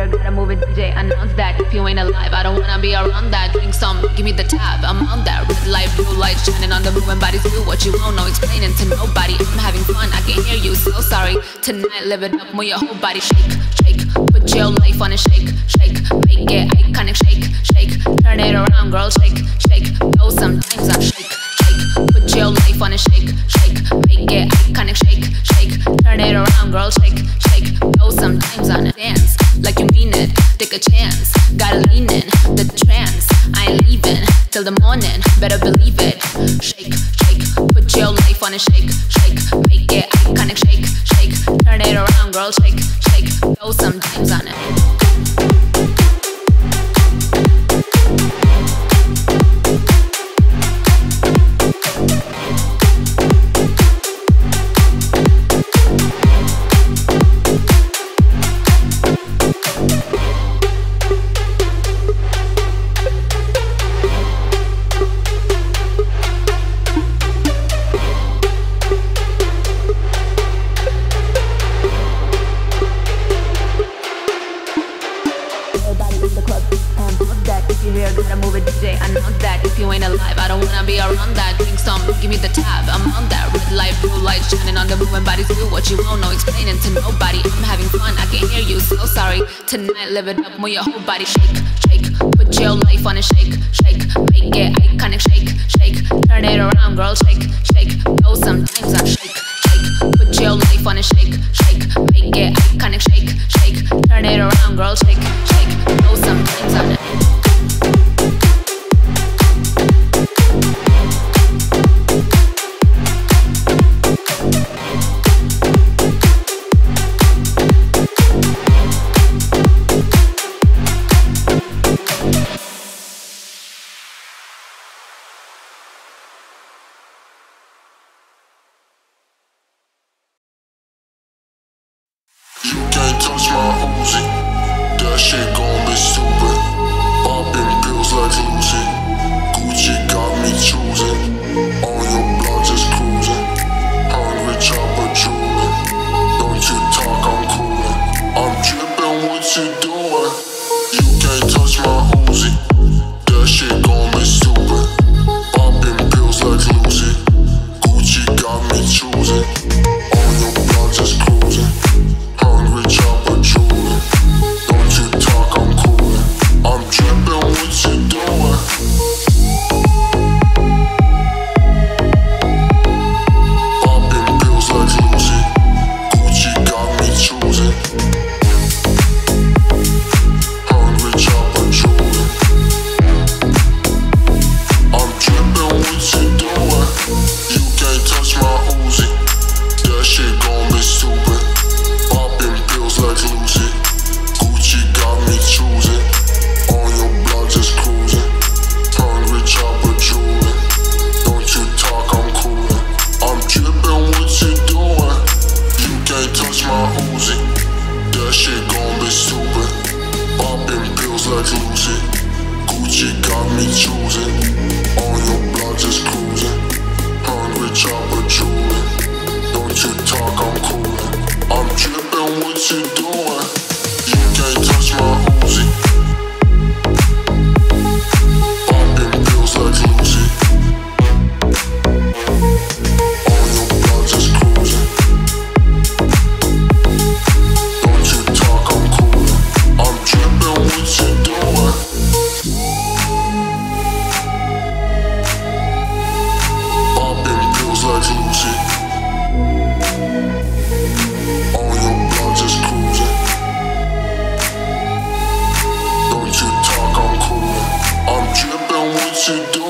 here, gotta move it, DJ, announce that. If you ain't alive, I don't wanna be around that. Drink some, give me the tab, I'm on that. Red light, blue light, shining on the moving bodies. Do what you want, no explaining to nobody. I'm having fun, I can hear you, so sorry. Tonight, live it up, move your whole body. Shake, shake, put your life on a shake, shake. Make it iconic, shake, shake. Turn it around, girl, shake, shake. Though sometimes I shake, shake. Put your life on a shake, shake. Make it iconic, shake, shake. Turn it around, girl, shake, shake. Though sometimes I dance like you mean it. Take a chance, gotta lean in the trance. I ain't leaving till the morning, better believe it. Shake, shake. Put your life on a shake, shake. Make it iconic, shake, shake. Turn it around, girl, shake, shake. Though sometimes on it. Gotta move it, DJ, announce that. If you ain't alive, I don't wanna be around that. Drink some, give me the tab, I'm on that. Red light, blue light, shining on the moving bodies. Do what you want, no explaining to nobody. I'm having fun, I can hear you, so sorry. Tonight, live it up, move your whole body. Shake, shake, put your life on a shake, shake. Make it iconic, shake, shake. Turn it around, girl, shake, shake. Though sometimes I shake, shake. Put your life on a shake, shake. Make it iconic, shake, shake. Turn it around, girl, shake, shake. Though sometimes I You can't touch my Uzi, that shit gon' be stupid. Popping pills like Lucy, Gucci got me choosing. On your block just cruising, hungry chopper drooling. Don't you talk, I'm coolin'. I'm drippin', what you doing? You can't touch my Uzi, that shit gon' be stupid. Popping pills like Lucy, Gucci got me choosing. On your block just cruising. Hungry chopper drooling. Don't you talk, I'm coolin'. I'm drippin', what you doing? Poppin' pills like Lucy, Gucci got me choosing. Hungry chopper drooling. I'm drippin', what you doing? You can't touch my Uzi, that shit gon' be stupid. Popping pills like Lucy, Gucci got me choosing. On your block just cruising, hungry chopper drooling. Don't you talk, I'm coolin'. I'm drippin', what you doing? You can't touch my Uzi, that shit gon' be stupid. Popping pills like Lucy, Gucci got me choosing. On your block just cruising, hungry chopper drooling. Don't you talk, I'm coolin'. I'm drippin', what you doing? You can't touch my Uzi. Popping pills like Lucy. On your block just cruising. Don't you talk, I'm coolin'. I'm drippin', what you doing? Popping pills like Lucy. On your block just cruising. Don't you talk, I'm coolin'. I'm drippin', what you do?